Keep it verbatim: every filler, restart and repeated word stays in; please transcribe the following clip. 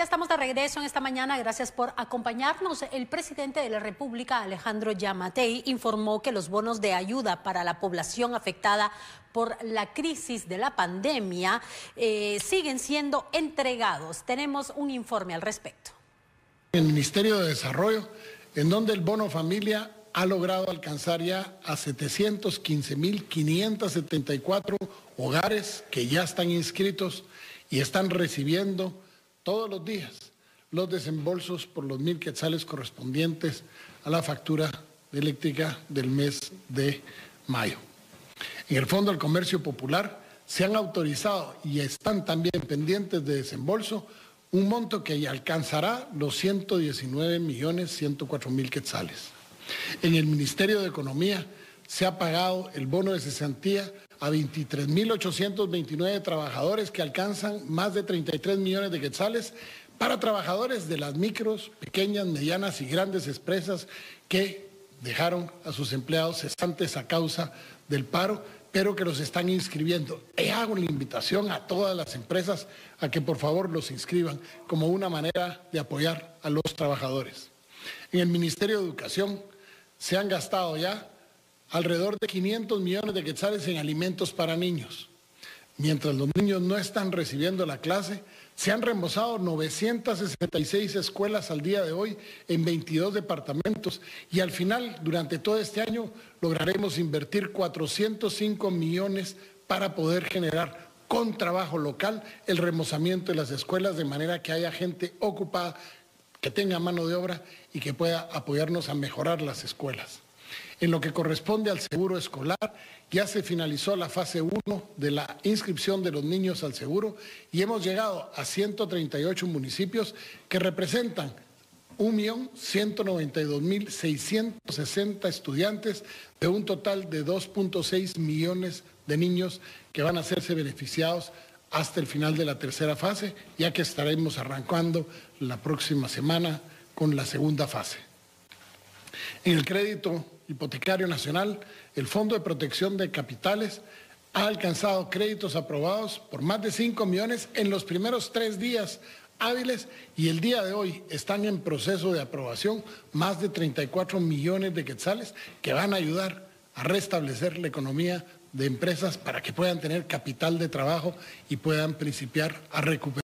estamos de regreso en esta mañana. Gracias por acompañarnos. El presidente de la República, Alejandro Yamatei, informó que los bonos de ayuda para la población afectada por la crisis de la pandemia eh, siguen siendo entregados. Tenemos un informe al respecto. El Ministerio de Desarrollo, en donde el bono familia ha logrado alcanzar ya a setecientos quince mil quinientos setenta y cuatro hogares que ya están inscritos y están recibiendo todos los días los desembolsos por los mil quetzales correspondientes a la factura eléctrica del mes de mayo. En el Fondo del Comercio Popular se han autorizado y están también pendientes de desembolso un monto que alcanzará los ciento diecinueve millones ciento cuatro mil quetzales. En el Ministerio de Economía se ha pagado el bono de cesantía a veintitrés mil ochocientos veintinueve trabajadores que alcanzan más de treinta y tres millones de quetzales para trabajadores de las micros, pequeñas, medianas y grandes empresas que dejaron a sus empleados cesantes a causa del paro, pero que los están inscribiendo. Y hago la invitación a todas las empresas a que por favor los inscriban como una manera de apoyar a los trabajadores. En el Ministerio de Educación se han gastado ya alrededor de quinientos millones de quetzales en alimentos para niños. Mientras los niños no están recibiendo la clase, se han reembolsado novecientas sesenta y seis escuelas al día de hoy en veintidós departamentos y al final, durante todo este año, lograremos invertir cuatrocientos cinco millones para poder generar con trabajo local el remozamiento de las escuelas de manera que haya gente ocupada, que tenga mano de obra y que pueda apoyarnos a mejorar las escuelas. En lo que corresponde al seguro escolar, ya se finalizó la fase uno de la inscripción de los niños al seguro y hemos llegado a ciento treinta y ocho municipios que representan un millón ciento noventa y dos mil seiscientos sesenta estudiantes de un total de dos punto seis millones de niños que van a hacerse beneficiados hasta el final de la tercera fase, ya que estaremos arrancando la próxima semana con la segunda fase. En el crédito hipotecario nacional, el Fondo de Protección de Capitales ha alcanzado créditos aprobados por más de cinco millones en los primeros tres días hábiles y el día de hoy están en proceso de aprobación más de treinta y cuatro millones de quetzales que van a ayudar a restablecer la economía de empresas para que puedan tener capital de trabajo y puedan principiar a recuperar